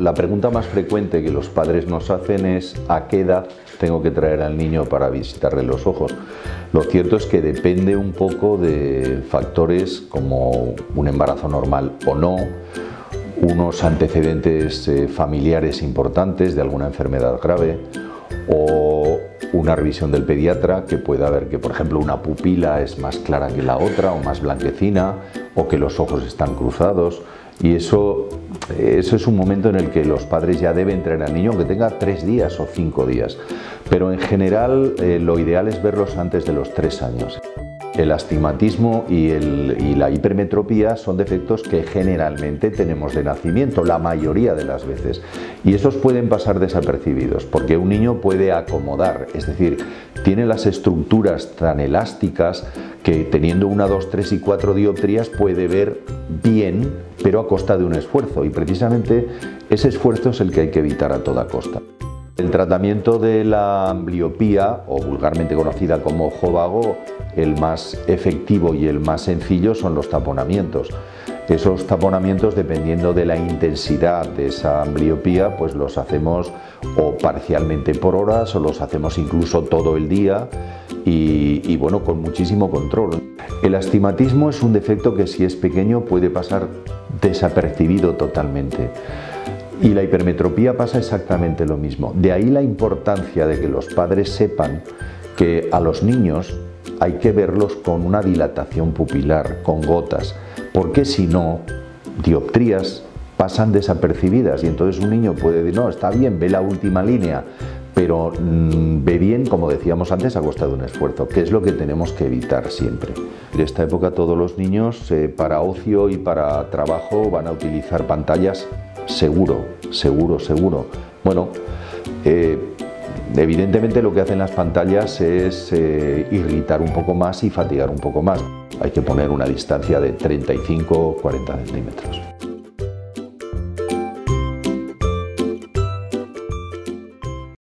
la pregunta más frecuente que los padres nos hacen es ¿a qué edad tengo que traer al niño para visitarle los ojos? Lo cierto es que depende un poco de factores como un embarazo normal o no, unos antecedentes familiares importantes de alguna enfermedad grave, o una revisión del pediatra que pueda ver que, por ejemplo, una pupila es más clara que la otra o más blanquecina, o que los ojos están cruzados, y eso es un momento en el que los padres ya deben traer al niño, aunque tenga 3 días o 5 días, pero en general lo ideal es verlos antes de los 3 años. El astigmatismo y la hipermetropía son defectos que generalmente tenemos de nacimiento, la mayoría de las veces, y esos pueden pasar desapercibidos porque un niño puede acomodar, es decir, tiene las estructuras tan elásticas que teniendo 1, 2, 3 y 4 dioptrías puede ver bien, pero a costa de un esfuerzo, y precisamente ese esfuerzo es el que hay que evitar a toda costa. El tratamiento de la ambliopía, o vulgarmente conocida como ojo vago, el más efectivo y el más sencillo son los taponamientos. Esos taponamientos, dependiendo de la intensidad de esa ambliopía, pues los hacemos o parcialmente por horas o los hacemos incluso todo el día y bueno, con muchísimo control. El astigmatismo es un defecto que si es pequeño puede pasar desapercibido totalmente. Y la hipermetropía pasa exactamente lo mismo. De ahí la importancia de que los padres sepan que a los niños hay que verlos con una dilatación pupilar, con gotas, porque si no, dioptrías pasan desapercibidas y entonces un niño puede decir, no, está bien, ve la última línea, pero ve bien, como decíamos antes, a costa de un esfuerzo, que es lo que tenemos que evitar siempre. En esta época todos los niños para ocio y para trabajo van a utilizar pantallas. Seguro. Bueno, evidentemente lo que hacen las pantallas es irritar un poco más y fatigar un poco más. Hay que poner una distancia de 35 o 40 centímetros.